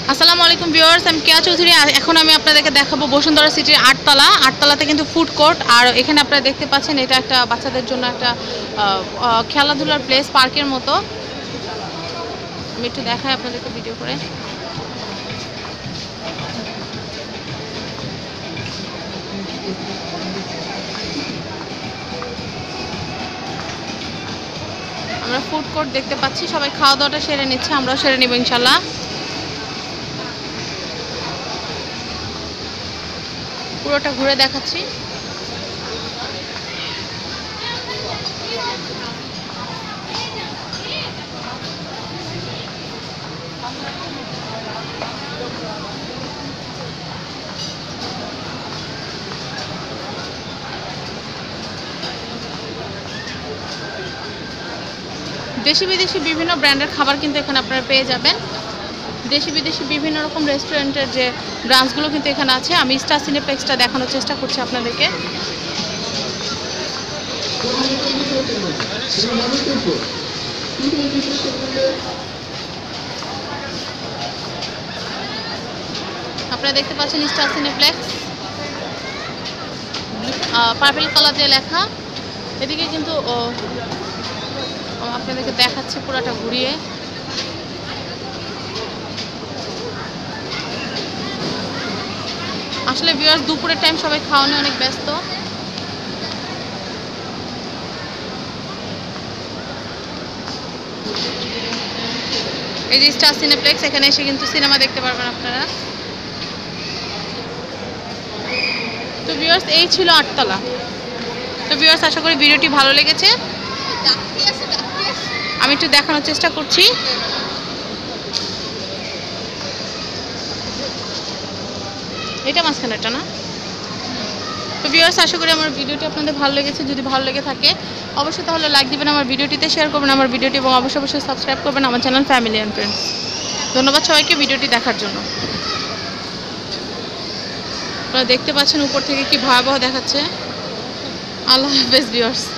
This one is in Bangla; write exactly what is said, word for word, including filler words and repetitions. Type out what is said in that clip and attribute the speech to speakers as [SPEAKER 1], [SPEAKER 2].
[SPEAKER 1] আসসালামু আলাইকুম ভিউয়ার্স, আমি কেয়া চৌধুরী। এখন আমি আপনাদেরকে দেখাবো বসুন্ধরা সিটির আটতলা। আটতলাতে কিন্তু ফুড কোর্ট, আর এখানে আপনারা দেখতে পাচ্ছেন এটা একটা বাচ্চাদের জন্য একটা খেলাধুলার প্লেস, পার্কের মতো। আমি একটু দেখাই আপনাদেরকে ভিডিও করে। আমরা ফুড কোর্ট দেখতে পাচ্ছি, সবাই খাওয়া দাওয়াটা সেরে নিচ্ছে, আমরাও সেরে নিব ইনশাল্লাহ। পুরোটা ঘুরে দেখাচ্ছি। দেশি বিদেশি বিভিন্ন ব্র্যান্ডের খাবার কিন্তু এখানে আপনারা পেয়ে যাবেন। দেশি বিদেশি বিভিন্ন রকম রেস্টুরেন্টের যে ব্রাঞ্চগুলো কিন্তু এখানে আছে। আমি স্টার সিনেপ্লেক্সটা দেখানোর চেষ্টা করছি আপনাদেরকে। আপনারা দেখতে পাচ্ছেন স্টার সিনেপ্লেক্স, পার্পল কালার দিয়ে লেখা। এদিকে কিন্তু আপনাদেরকে দেখাচ্ছি পুরোটা ঘুরিয়ে। আসলে ভিউয়ার্স, দুপুরের টাইম সবাই খাওয়া নিয়ে অনেক ব্যস্ত। এই যে স্টার সিনেপ্লেক্স, এখানে এসে কিন্তু সিনেমা দেখতে পারবেন আপনারা। তো ভিউয়ার্স, এই ছিল আটতলা। তো ভিউয়ার্স, আশা করি ভিডিওটি ভালো লেগেছে। আমি একটু দেখানোর চেষ্টা করছি। এটা মাঝখানেটা না? তো ভিউয়ার্স, আশা করি আমার ভিডিওটি আপনাদের ভালো লেগেছে। যদি ভালো লেগে থাকে অবশ্যই তাহলে লাইক দিবেন, আমার ভিডিওটিতে শেয়ার করবেন আমার ভিডিওটি, এবং অবশ্যই অবশ্যই সাবস্ক্রাইব করবেন আমার চ্যানেল ফ্যামিলি অ্যান্ড ফ্রেন্ডস। ধন্যবাদ সবাইকে ভিডিওটি দেখার জন্য। আপনারা দেখতে পাচ্ছেন উপর থেকে কি ভয়াবহ দেখাচ্ছে। আল্লাহ হাফেজ ভিউয়ার্স।